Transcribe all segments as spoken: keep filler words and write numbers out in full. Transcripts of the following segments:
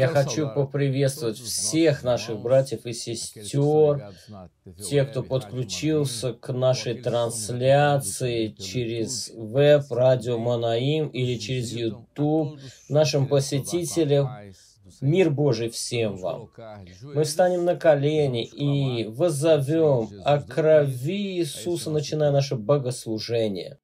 Я хочу поприветствовать всех наших братьев и сестер, тех, кто подключился к нашей трансляции через веб, радио Манаим или через YouTube, нашим посетителям. Мир Божий всем вам. Мы встанем на колени и воззовем о крови Иисуса, начиная наше богослужение.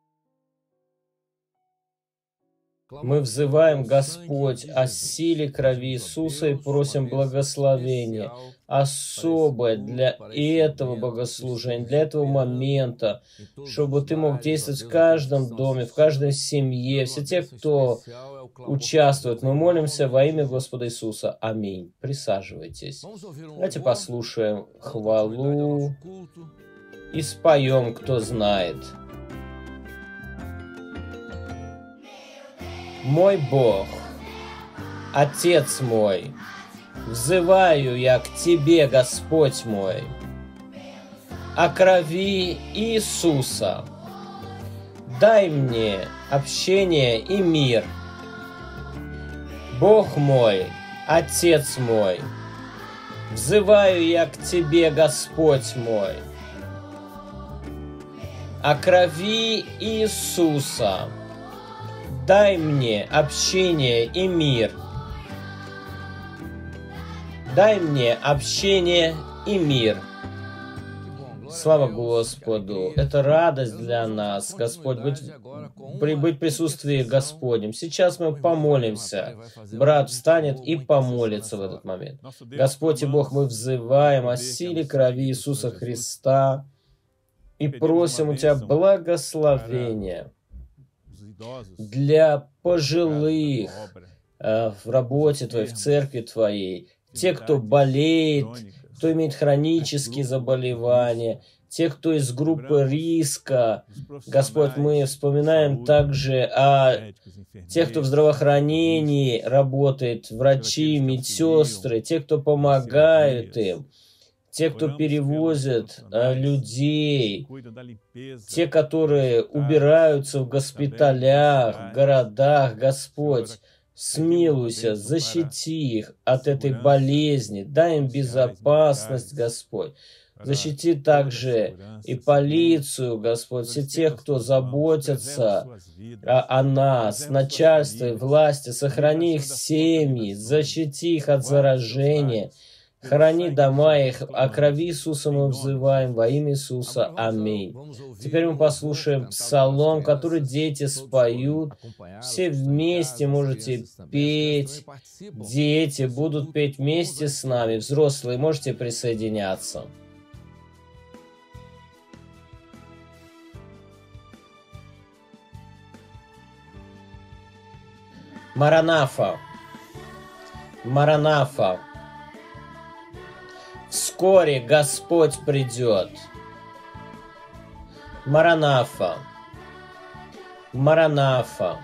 Мы взываем, Господь, о силе крови Иисуса и просим благословения особое для этого богослужения, для этого момента, чтобы Ты мог действовать в каждом доме, в каждой семье, все те, кто участвует. Мы молимся во имя Господа Иисуса. Аминь. Присаживайтесь. Давайте послушаем хвалу и споем, кто знает. Мой Бог, Отец мой, взываю я к Тебе, Господь мой, о крови Иисуса. Дай мне общение и мир. Бог мой, Отец мой, взываю я к Тебе, Господь мой, о крови Иисуса. Дай мне общение и мир. Дай мне общение и мир. Слава Господу! Это радость для нас, Господь, быть, быть в присутствии Господнем. Сейчас мы помолимся. Брат встанет и помолится в этот момент. Господь и Бог, мы взываем о силе крови Иисуса Христа и просим у Тебя благословения для пожилых э, в работе Твоей, в церкви Твоей, те, кто болеет, кто имеет хронические заболевания, те, кто из группы риска. Господь, мы вспоминаем также о тех, кто в здравоохранении работает, врачи, медсестры, те, кто помогают им, те, кто перевозят э, людей, те, которые убираются в госпиталях, в городах. Господь, смилуйся, защити их от этой болезни, дай им безопасность, Господь. Защити также и полицию, Господь, все тех, кто заботятся о, о нас, начальство и власти, сохрани их семьи, защити их от заражения. Храни дома их, о крови Иисуса мы взываем во имя Иисуса. Аминь. Теперь мы послушаем псалом, который дети споют. Все вместе можете петь. Дети будут петь вместе с нами. Взрослые можете присоединяться. Маранафа. Маранафа. Вскоре Господь придет. Маранафа. Маранафа.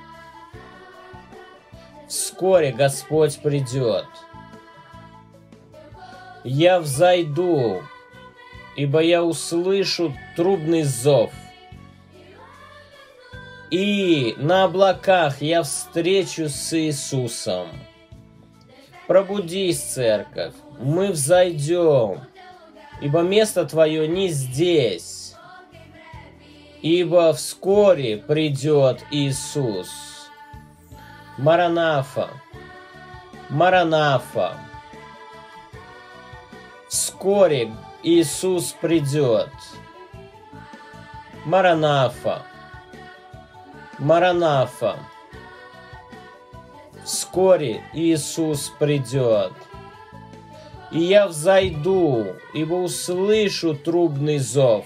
Вскоре Господь придет. Я взойду, ибо я услышу трубный зов. И на облаках я встречусь с Иисусом. Пробудись, церковь, мы взойдем, ибо место твое не здесь, ибо вскоре придет Иисус. Маранафа, Маранафа, вскоре Иисус придет. Маранафа, Маранафа. Вскоре Иисус придет. И я взойду, ибо услышу трубный зов.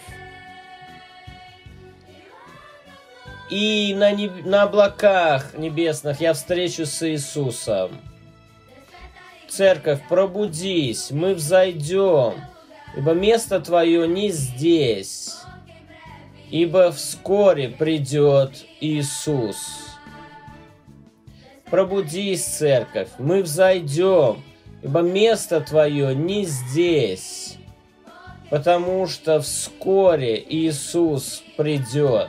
И на, неб... на облаках небесных я встречусь с Иисусом. Церковь, пробудись, мы взойдем, ибо место твое не здесь, ибо вскоре придет Иисус. Пробудись, церковь, мы взойдем, ибо место твое не здесь, потому что вскоре Иисус придет.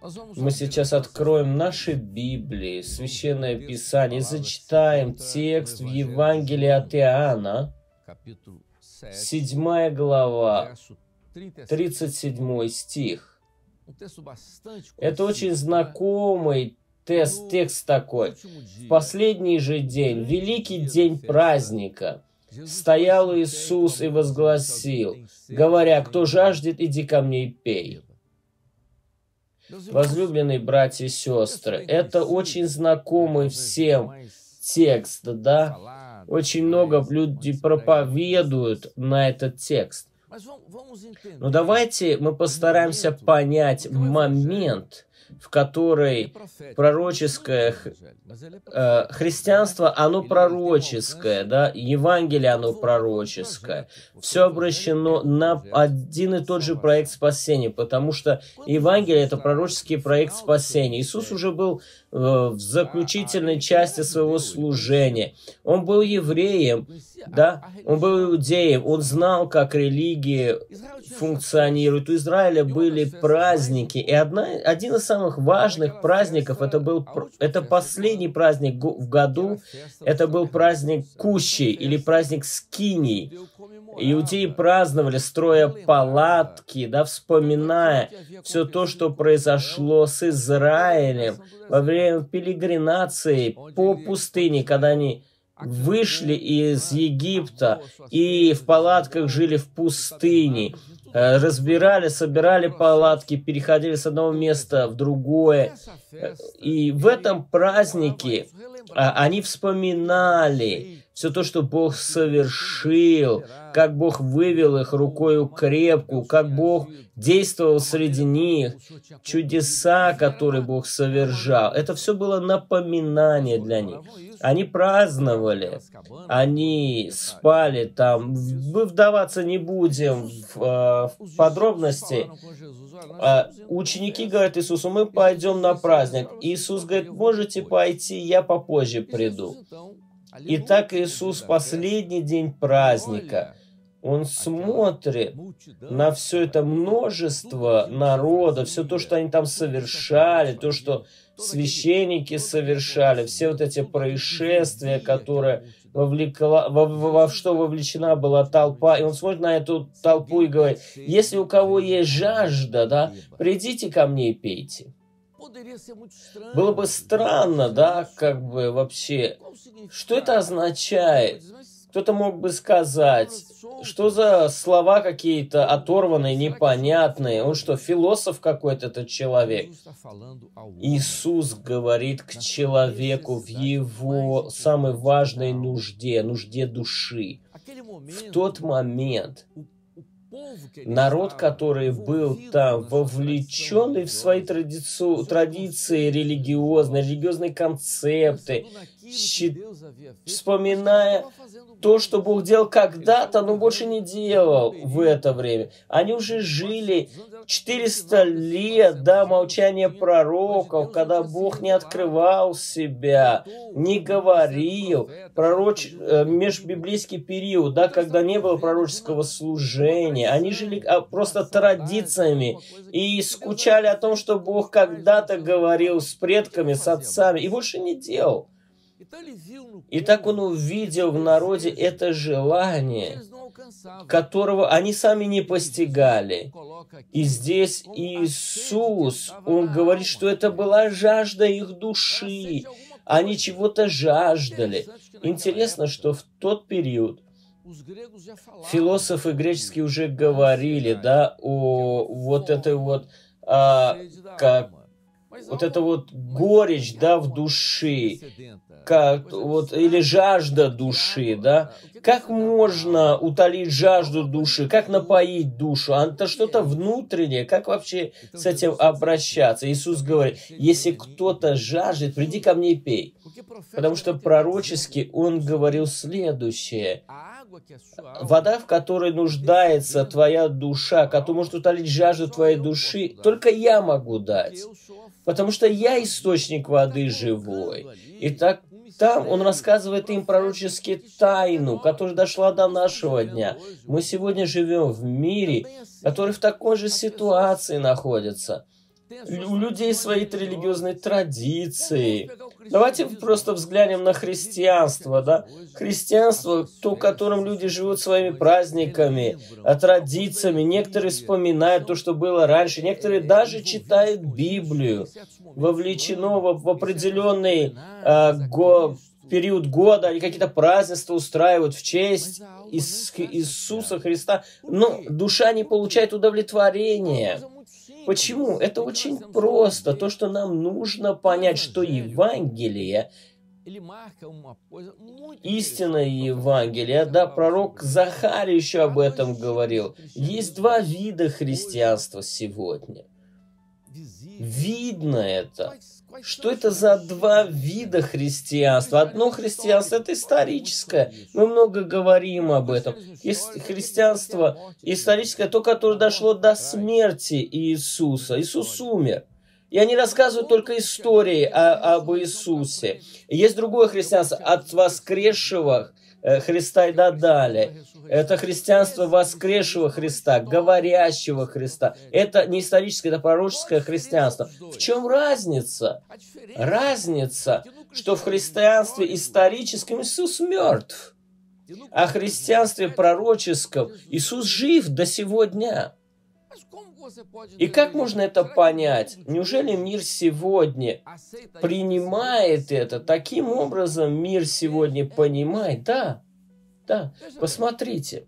Мы сейчас откроем наши Библии, Священное Писание, зачитаем текст в Евангелии от Иоанна, седьмая глава, тридцать седьмой стих. Это очень знакомый тест, текст такой. В последний же день, великий день праздника, стоял Иисус и возгласил, говоря, кто жаждет, иди ко мне и пей. Возлюбленные братья и сестры, это очень знакомый всем текст, да? Очень много людей проповедуют на этот текст. Но давайте мы постараемся понять момент, в который пророческое э, христианство, оно пророческое, да, Евангелие, оно пророческое. Все обращено на один и тот же проект спасения, потому что Евангелие — это пророческий проект спасения. Иисус уже был э, в заключительной части своего служения. Он был евреем, да, он был иудеем, он знал, как религия функционирует. У Израиля были праздники, и одна, один из самых важных праздников, это был это последний праздник в году, это был праздник Кущи или праздник Скинии. Иудеи праздновали, строя палатки, да, вспоминая все то, что произошло с Израилем во время пилигримации по пустыне, когда они вышли из Египта и в палатках жили в пустыне, разбирали, собирали палатки, переходили с одного места в другое. И в этом празднике они вспоминали все то, что Бог совершил, как Бог вывел их рукою крепкую, как Бог действовал среди них, чудеса, которые Бог совершал. Это все было напоминание для них. Они праздновали, они спали там. Мы вдаваться не будем в, в подробности. Ученики говорят Иисусу, мы пойдем на праздник. Иисус говорит, можете пойти, я попозже приду. Итак, Иисус в последний день праздника, Он смотрит на все это множество народа, все то, что они там совершали, то, что священники совершали, все вот эти происшествия, которые вовлекла, во, во что вовлечена была толпа. И Он смотрит на эту толпу и говорит, если у кого есть жажда, да, придите ко мне и пейте. Было бы странно, да, как бы вообще, что это означает? Кто-то мог бы сказать, что за слова какие-то оторванные, непонятные. Он что, философ какой-то этот человек? Иисус говорит к человеку в его самой важной нужде, нужде души. В тот момент народ, который был там, вовлеченный в свои традицию, традиции религиозные, религиозные концепты, щит... вспоминая то, что Бог делал когда-то, но больше не делал в это время. Они уже жили четыреста лет, да, молчания пророков, когда Бог не открывал себя, не говорил. Пророч... Межбиблейский период, да, когда не было пророческого служения. Они жили просто традициями и скучали о том, что Бог когда-то говорил с предками, с отцами, и больше не делал. И так он увидел в народе это желание, которого они сами не постигали. И здесь Иисус, Он говорит, что это была жажда их души. Они чего-то жаждали. Интересно, что в тот период философы греческие уже говорили, да, о вот этой вот, а, как, вот это вот горечь, да, в душе, как, вот, или жажда души, да. Как можно утолить жажду души, как напоить душу? Это что-то внутреннее, как вообще с этим обращаться? Иисус говорит, если кто-то жаждет, приди ко мне и пей. Потому что пророчески Он говорил следующее. Вода, в которой нуждается твоя душа, которая может утолить жажду твоей души, только я могу дать. Потому что я источник воды живой. Итак, там он рассказывает им пророчески тайну, которая дошла до нашего дня. Мы сегодня живем в мире, который в такой же ситуации находится. У людей свои религиозные традиции. Давайте просто взглянем на христианство, да? Христианство, то, которым люди живут своими праздниками, традициями. Некоторые вспоминают то, что было раньше. Некоторые даже читают Библию. Вовлечено в, в определенный э, го, период года. Они какие-то празднества устраивают в честь Ис, Иисуса Христа. Но душа не получает удовлетворения. Почему? Это очень просто. То, что нам нужно понять, что Евангелие, истинное Евангелие, да, пророк Захарий еще об этом говорил. Есть два вида христианства сегодня. Видно это. Что это за два вида христианства? Одно христианство – это историческое. Мы много говорим об этом. Есть христианство историческое, то, которое дошло до смерти Иисуса. Иисус умер. И они рассказывают только истории о, об Иисусе. Есть другое христианство от воскресшего Христа и так далее. Это христианство воскресшего Христа, говорящего Христа. Это не историческое, это пророческое христианство. В чем разница? Разница, что в христианстве историческом Иисус мертв, а в христианстве пророческом Иисус жив до сего дня. И как можно это понять? Неужели мир сегодня принимает это? Таким образом мир сегодня понимает? Да, да. Посмотрите.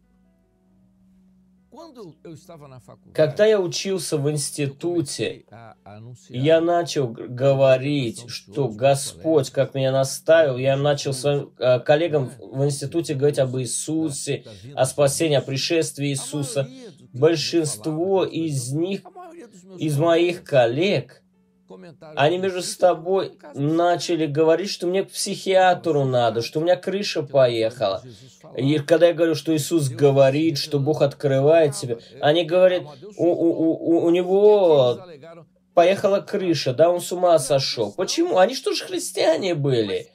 Когда я учился в институте, я начал говорить, что Господь, как меня наставил, я начал своим коллегам в институте говорить об Иисусе, о спасении, о пришествии Иисуса. Большинство из них, из моих коллег, они между собой начали говорить, что мне к психиатру надо, что у меня крыша поехала. И когда я говорю, что Иисус говорит, что Бог открывает себя, они говорят, у, у, у, у него поехала крыша, да, он с ума сошел. Почему? Они что же христиане были?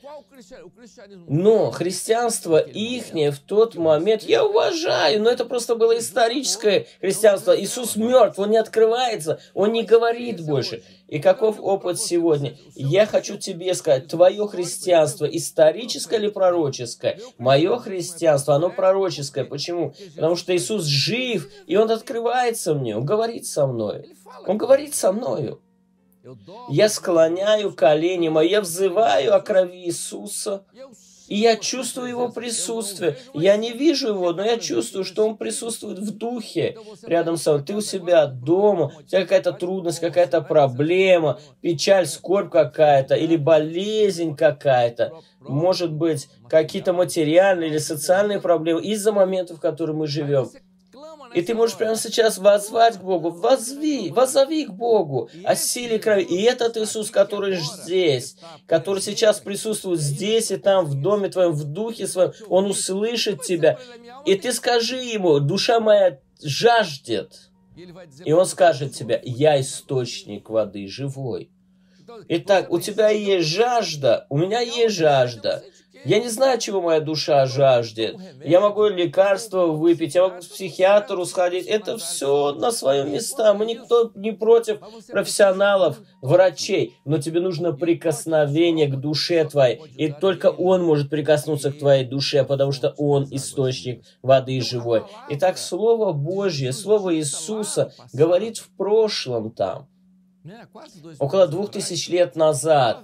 Но христианство ихнее в тот момент, я уважаю, но это просто было историческое христианство. Иисус мертв, он не открывается, он не говорит больше. И каков опыт сегодня? Я хочу тебе сказать, твое христианство историческое или пророческое? Мое христианство, оно пророческое. Почему? Потому что Иисус жив, и Он открывается мне, Он говорит со мной. Он говорит со мною. Я склоняю колени мои, я взываю о крови Иисуса, и я чувствую Его присутствие. Я не вижу Его, но я чувствую, что Он присутствует в духе рядом со мной. Ты у себя дома, у тебя какая-то трудность, какая-то проблема, печаль, скорбь какая-то, или болезнь какая-то. Может быть, какие-то материальные или социальные проблемы из-за моментов, в которых мы живем. И ты можешь прямо сейчас воззвать к Богу, возви, воззови к Богу о силе крови. И этот Иисус, который здесь, который сейчас присутствует здесь и там, в доме твоем, в духе своем, Он услышит тебя. И ты скажи Ему, душа моя жаждет. И Он скажет тебе, я источник воды живой. Итак, у тебя есть жажда, у меня есть жажда. Я не знаю, чего моя душа жаждет. Я могу лекарства выпить, я могу к психиатру сходить. Это все на своем месте. Мы никто не против профессионалов, врачей. Но тебе нужно прикосновение к душе твоей. И только Он может прикоснуться к твоей душе, потому что Он источник воды живой. Итак, Слово Божье, Слово Иисуса говорит в прошлом там. Около двух тысяч лет назад.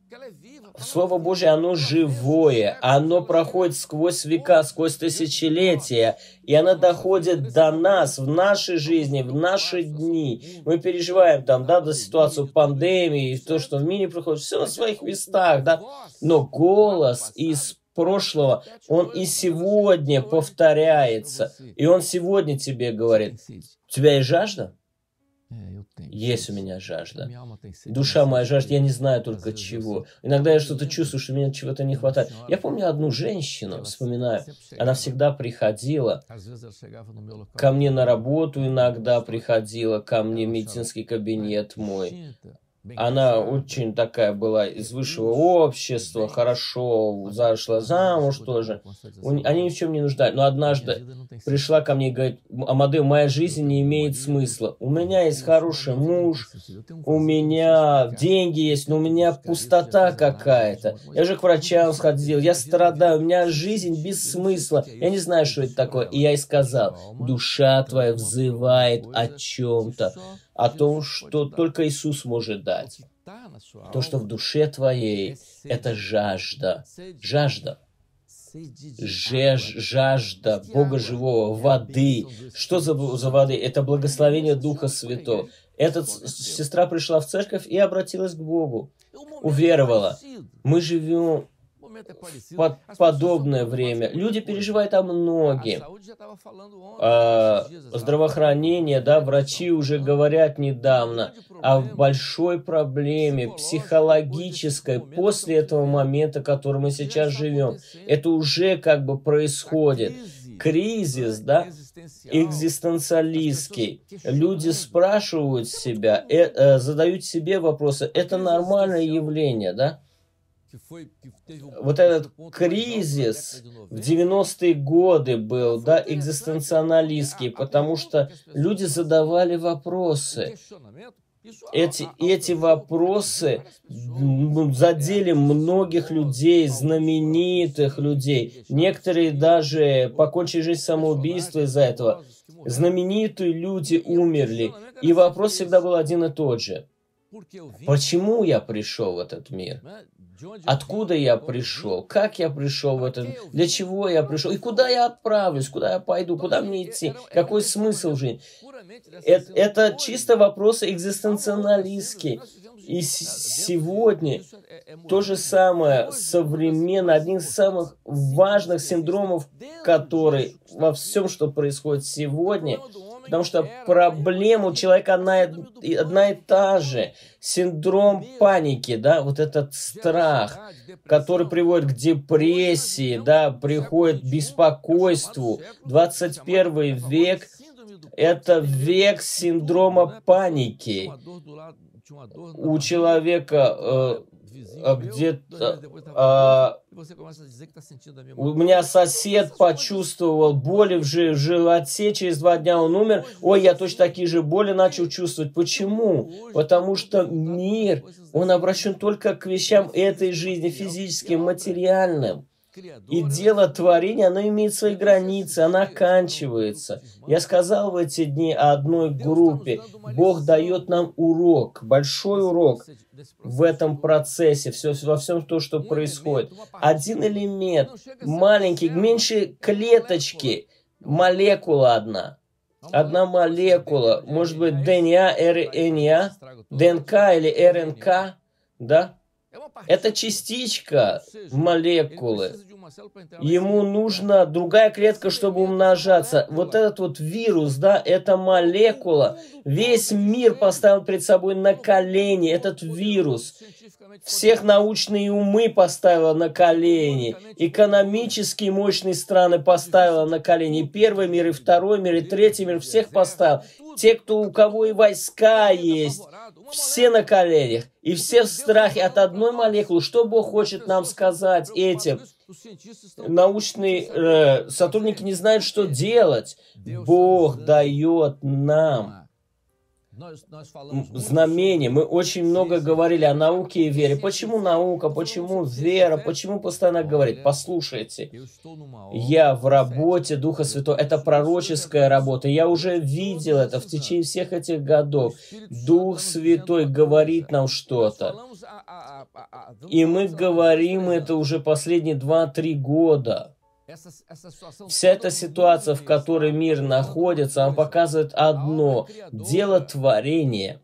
Слово Божье, оно живое, оно проходит сквозь века, сквозь тысячелетия, и оно доходит до нас, в нашей жизни, в наши дни. Мы переживаем там, да, до ситуацию пандемии, то, что в мире происходит, все на своих местах, да, но голос из прошлого, он и сегодня повторяется, и он сегодня тебе говорит, у тебя есть жажда? Есть у меня жажда. Душа моя жажда, я не знаю только чего. Иногда я что-то чувствую, что мне чего-то не хватает. Я помню одну женщину, вспоминаю, она всегда приходила ко мне на работу, иногда приходила ко мне в медицинский кабинет мой. Она очень такая была из высшего общества, хорошо зашла замуж тоже. Они ни в чем не нуждались. Но однажды пришла ко мне и говорит: Амадео, моя жизнь не имеет смысла. У меня есть хороший муж, у меня деньги есть, но у меня пустота какая-то. Я же к врачам сходил, я страдаю, у меня жизнь без смысла. Я не знаю, что это такое. И я ей сказал: душа твоя взывает о чем-то, о том, что только Иисус может дать. То, что в душе твоей, это жажда. Жажда. Жеж, жажда Бога живого, воды. Что за, за воды? Это благословение Духа Святого. Эта сестра пришла в церковь и обратилась к Богу. Уверовала. Мы живем под подобное время. Люди переживают о многом. А, здравоохранение, да, врачи уже говорят недавно о большой проблеме психологической после этого момента, в котором мы сейчас живем. Это уже как бы происходит. Кризис, да, экзистенциалистский. Люди спрашивают себя, э, э, задают себе вопросы. Это нормальное явление, да? Вот этот кризис в девяностые годы был, да, экзистенциалистский, потому что люди задавали вопросы. Эти, эти вопросы задели многих людей, знаменитых людей. Некоторые даже покончили жизнь самоубийством из-за этого. Знаменитые люди умерли. И вопрос всегда был один и тот же. Почему я пришел в этот мир? Откуда я пришел? Как я пришел в этот мир? Для чего я пришел? И куда я отправлюсь? Куда я пойду? Куда мне идти? Какой смысл в жизни? Это, это чисто вопросы экзистенциалистские. И сегодня то же самое современно, один из самых важных синдромов, который во всем, что происходит сегодня, потому что проблема у человека одна, одна и та же. Синдром паники, да, вот этот страх, который приводит к депрессии, да, приходит к беспокойству. двадцать первый век – это век синдрома паники. У человека э, где-то... Э, у меня сосед почувствовал боли в животе, через два дня он умер. Ой, я точно такие же боли начал чувствовать. Почему? Потому что мир, он обращен только к вещам этой жизни, физическим, материальным. И дело творения, оно имеет свои границы, оно оканчивается. Я сказал в эти дни о одной группе. Бог дает нам урок, большой урок в этом процессе, все, во всем то, что происходит. Один элемент, маленький, меньше клеточки, молекула одна. Одна молекула, может быть, ДНК, РНК, ДНК или РНК, да? Это частичка молекулы. Ему нужна другая клетка, чтобы умножаться. Вот этот вот вирус, да, это молекула. Весь мир поставил перед собой на колени этот вирус. Всех научные умы поставила на колени. Экономически мощные страны поставила на колени. И первый мир, и второй мир, и третий мир. Всех поставил. Те, кто, у кого и войска есть, все на коленях. И все в страхе от одной молекулы. Что Бог хочет нам сказать этим? Научные э, сотрудники не знают, что делать. Бог дает нам знамение. Мы очень много говорили о науке и вере. Почему наука? Почему вера? Почему постоянно говорит? Послушайте, я в работе Духа Святого. Это пророческая работа. Я уже видел это в течение всех этих годов. Дух Святой говорит нам что-то. И мы говорим это уже последние два-три года. Вся эта ситуация, в которой мир находится, она показывает одно. Дело творения.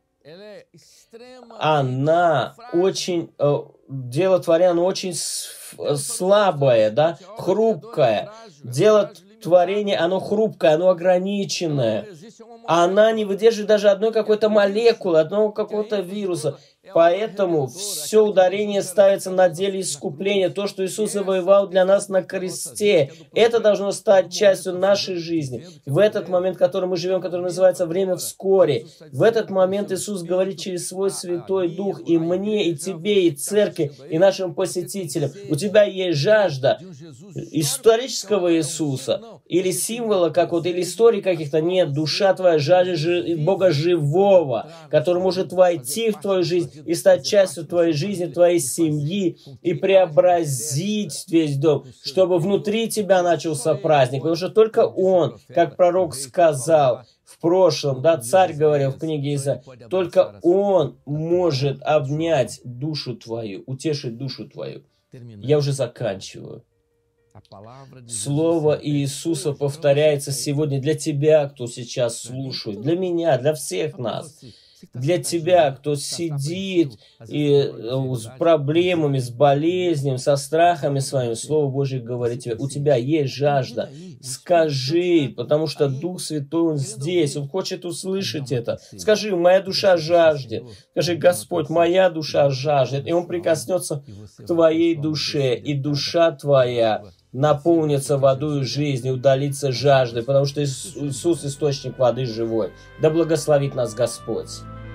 Она очень... Дело творения, оно очень слабое, да, хрупкое. Дело творения, оно хрупкое, оно ограниченное. Она не выдерживает даже одной какой-то молекулы, одного какого-то вируса. Поэтому все ударение ставится на деле искупления. То, что Иисус завоевал для нас на кресте, это должно стать частью нашей жизни. В этот момент, в котором мы живем, который называется «время вскоре», в этот момент Иисус говорит через свой Святой Дух и мне, и тебе, и церкви, и нашим посетителям: у тебя есть жажда исторического Иисуса или символа какого-то, или истории каких-то. Нет, душа твоя жаждет Бога живого, который может войти в твою жизнь и стать частью твоей жизни, твоей семьи, и преобразить весь дом, чтобы внутри тебя начался праздник. Потому что только Он, как пророк сказал в прошлом, да, царь говорил в книге Исаия, только Он может обнять душу твою, утешить душу твою. Я уже заканчиваю. Слово Иисуса повторяется сегодня для тебя, кто сейчас слушает, для меня, для всех нас. Для тебя, кто сидит и с проблемами, с болезнями, со страхами своими, Слово Божье говорит тебе: у тебя есть жажда. Скажи, потому что Дух Святой, Он здесь, Он хочет услышать это. Скажи: моя душа жаждет. Скажи: Господь, моя душа жаждет. И Он прикоснется к твоей душе, и душа твоя наполнится водой жизни, удалится жаждой, потому что Иисус — источник воды живой. Да благословит нас Господь.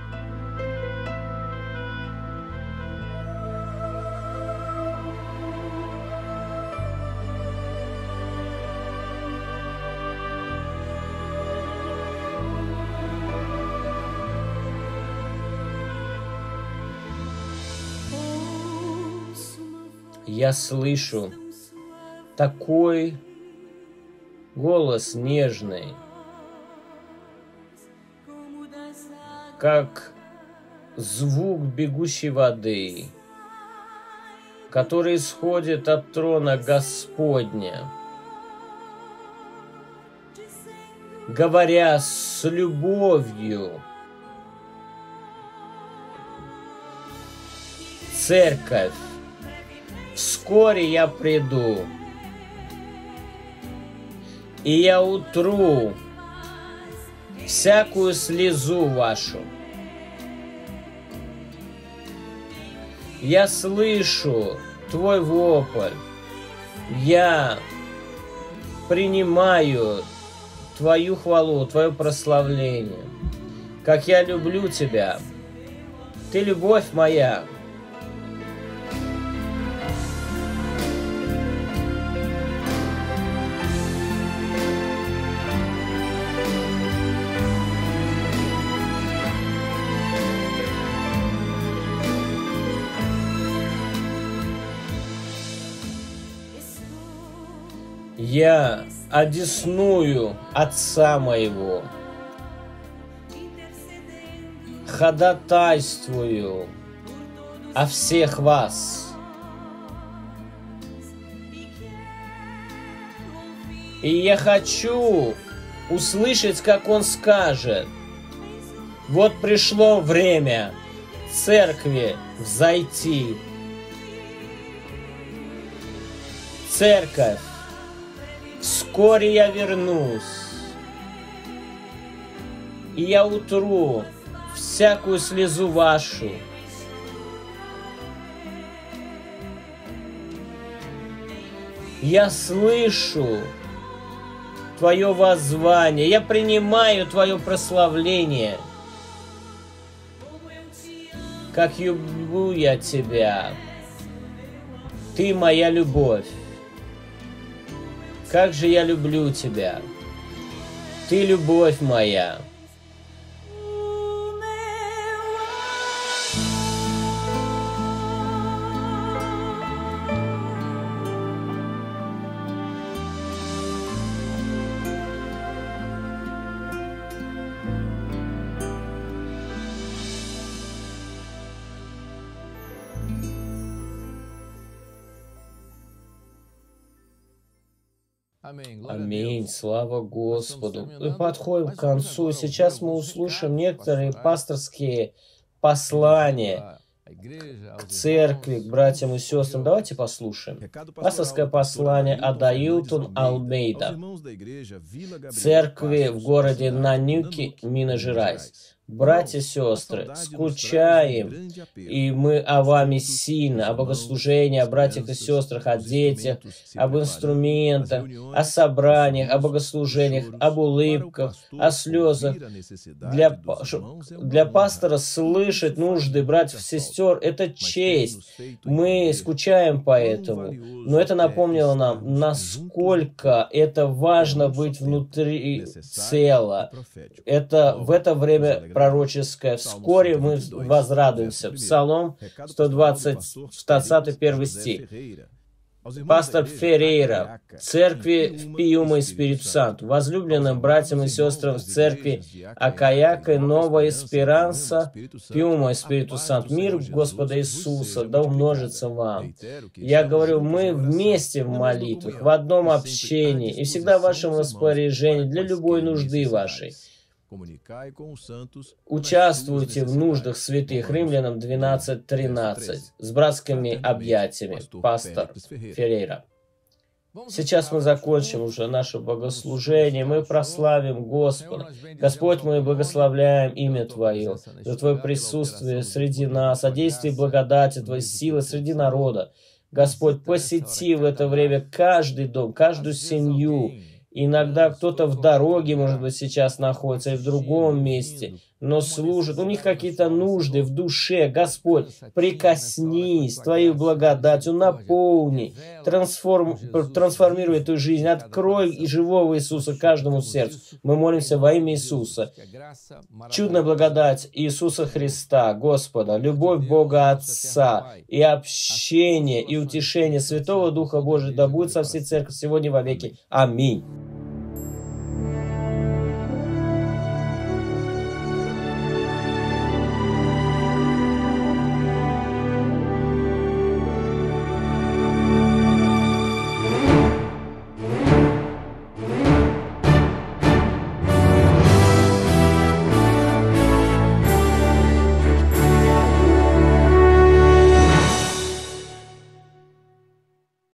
Я слышу такой голос нежный, как звук бегущей воды, который исходит от трона Господня, говоря с любовью: церковь, вскоре я приду, и я утру всякую слезу вашу. Я слышу твой вопль, я принимаю твою хвалу, твое прославление. Как я люблю тебя, ты любовь моя. Я одесную Отца моего, ходатайствую о всех вас. И я хочу услышать, как Он скажет: вот пришло время церкви взойти. Церковь, вскоре я вернусь, и я утру всякую слезу вашу. Я слышу твое воззвание, я принимаю твое прославление. Как люблю я тебя, ты моя любовь. Как же я люблю тебя, ты любовь моя. Аминь. Слава Господу. Мы подходим к концу. Сейчас мы услышим некоторые пасторские послания к церкви, к братьям и сестрам. Давайте послушаем. Пасторское послание от Аилтон Алмейда, церкви в городе Нанюки, Минас-Жерайс. Братья и сестры, скучаем, и мы о вами сильно, о богослужении, о братьях и сестрах, о детях, об инструментах, о собраниях, о богослужениях, об улыбках, о слезах. Для, для пастора слышать нужды братьев и сестер – это честь. Мы скучаем по этому. Но это напомнило нам, насколько это важно быть внутри цела. Это в это время пророческое. Вскоре мы возрадуемся. Псалом сто двадцать, двадцать первый стих. Пастор Феррейра, церкви в Пиума и Спириту Санту, возлюбленным братьям и сестрам в церкви Акаяка и Нова Эсперанса, Пиума и Спириту Санту, мир Господа Иисуса, да умножится вам. Я говорю, мы вместе в молитвах, в одном общении, и всегда в вашем распоряжении для любой нужды вашей. Участвуйте в нуждах святых. Римлянам двенадцать тринадцать. С братскими объятиями. Пастор Феррейра. Сейчас мы закончим уже наше богослужение. Мы прославим Господа. Господь, мы благословляем имя Твое за Твое присутствие среди нас, о действии благодати Твоей силы среди народа. Господь, посети в это время каждый дом, каждую семью. Иногда кто-то в дороге, может быть, сейчас находится, или в другом месте, но служит. У них какие-то нужды в душе. Господь, прикоснись Твоей благодатью, наполни, трансформ, трансформируй эту жизнь, открой и живого Иисуса каждому сердцу. Мы молимся во имя Иисуса. Чудная благодать Иисуса Христа, Господа, любовь Бога Отца и общение, и утешение Святого Духа Божия да будет со всей церкви сегодня во веки. Аминь.